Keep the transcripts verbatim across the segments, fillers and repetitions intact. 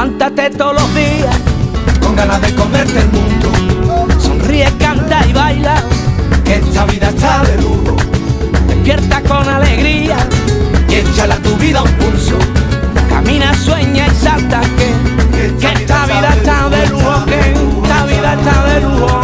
Levántate todos los días con ganas de comerte el mundo. Sonríe, canta y baila, que esta vida está de lujo. Despierta con alegría y échale a tu vida un pulso. Camina, sueña y salta, que, que esta vida está de lujo, que esta vida está de lujo.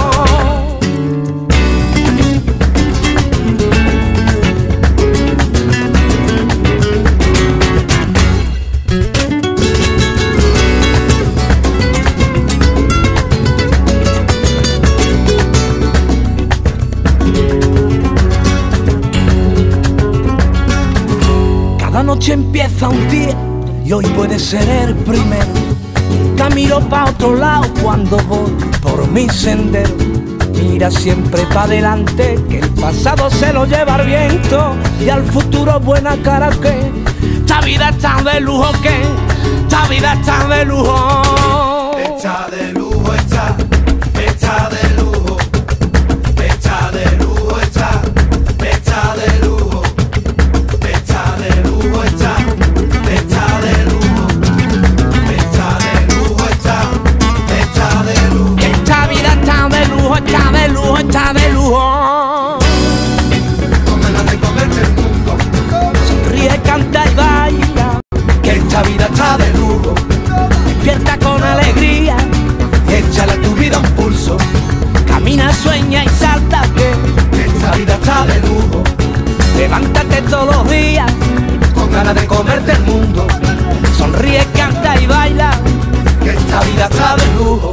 Cada noche empieza un día y hoy puede ser el primero. Camino pa' otro lado cuando voy por mi sendero. Mira siempre pa' adelante, que el pasado se lo lleva el viento y al futuro buena cara, que esta vida está de lujo, que esta vida está de lujo. Está de lujo, está, está de lujo. Está de lujo, está, está de lujo. Está de lujo, está, está de lujo. Está de lujo, está, está de lujo. Esta vida está de lujo, está de lujo, está de lujo. Con ganas de comerte el mundo. Sonríe, canta y baila, que esta vida está de lujo. Despierta con alegría y échale a tu vida un pulso. Camina, sueña y salta, que esta vida está de lujo. Levántate todos los días con ganas de comerte el mundo. Sonríe, canta y baila, que esta vida está de lujo.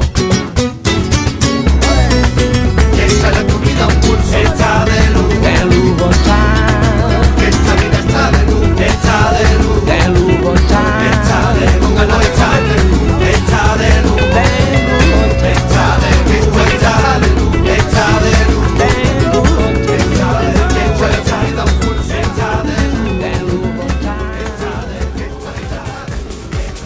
Y échale a tu vida un pulso. Está de lujo. de lujo está, Que esta vida está de lujo. Está de lujo. de lujo está, Está de lujo. Está de lujo. Está de lujo. de lujo está, Está de lujo. Está de lujo. Está de lujo. de lujo está, Está de lujo. Échale a tu vida un pulso. Está de lujo. de lujo está. Está de lujo. Está de lujo.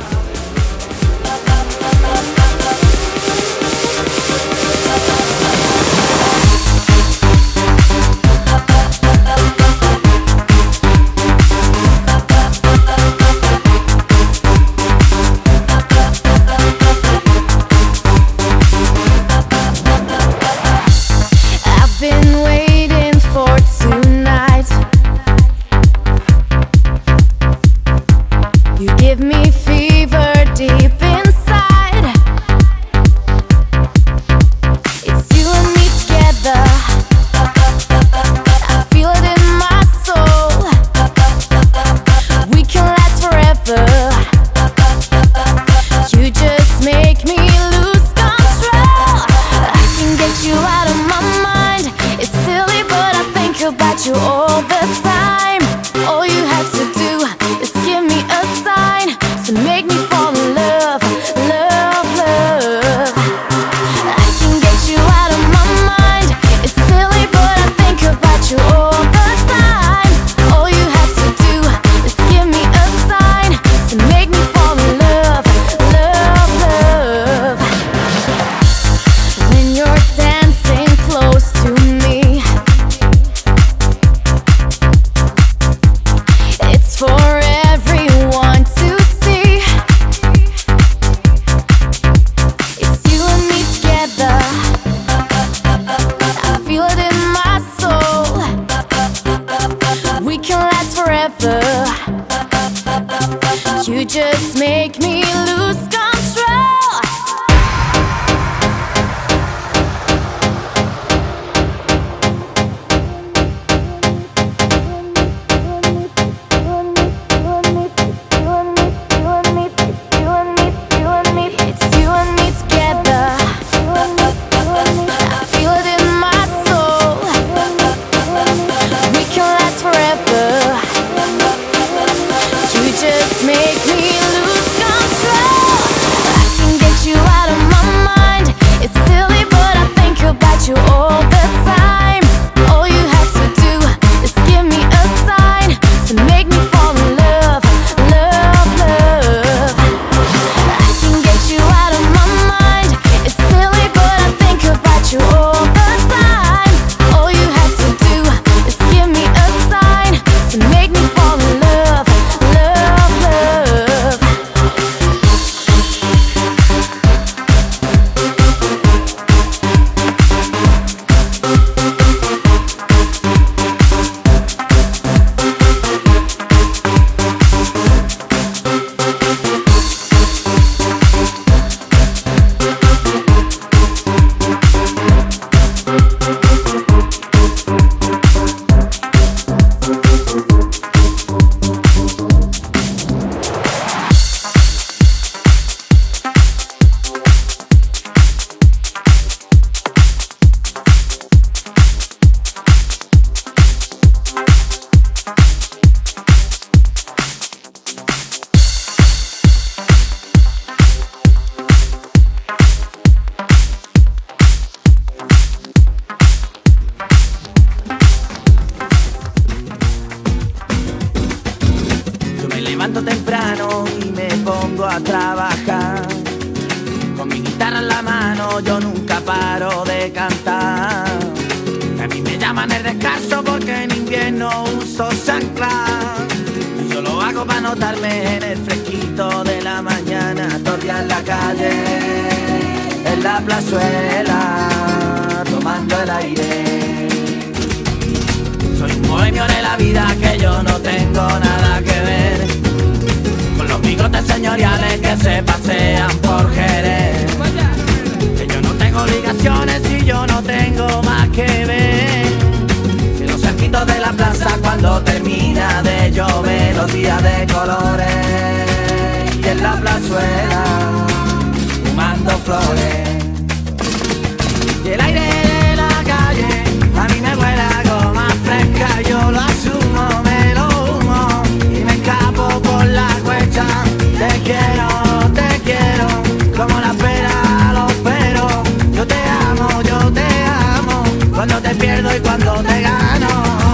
ritmo yo nunca paro de cantar. A mí me llaman el descanso porque en invierno uso chanclas. Yo lo hago para notarme en el fresquito de la mañana. Todavía en la calle, en la plazuela, tomando el aire. Soy un bohemio de la vida, que yo no tengo nada que ver con los bigotes señoriales que se pasean por Jerez. Que yo no tengo obligaciones y yo no tengo más que ver que los cerquitos de la plaza cuando termina de llover, los días de colores y en la plazuela fumando flores. Y el aire de la calle a mí me huele a goma fresca, yo lo asumo, me lo humo y me escapo por la cuesta. Te quiero, te quiero, como la espera lo espero. Yo te amo, yo te amo, cuando te pierdo y cuando te gano.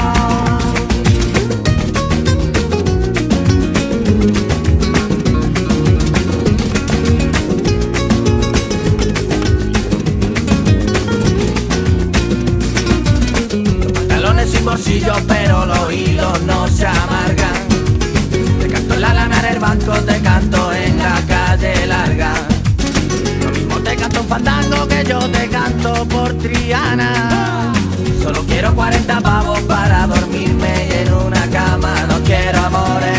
Sin bolsillos, pero los hilos no se amargan. Te canto en la lana del banco, te canto en la calle larga. Lo mismo te canto un fandango que yo te canto por Triana. Solo quiero cuarenta pavos para dormirme y en una cama no quiero amores.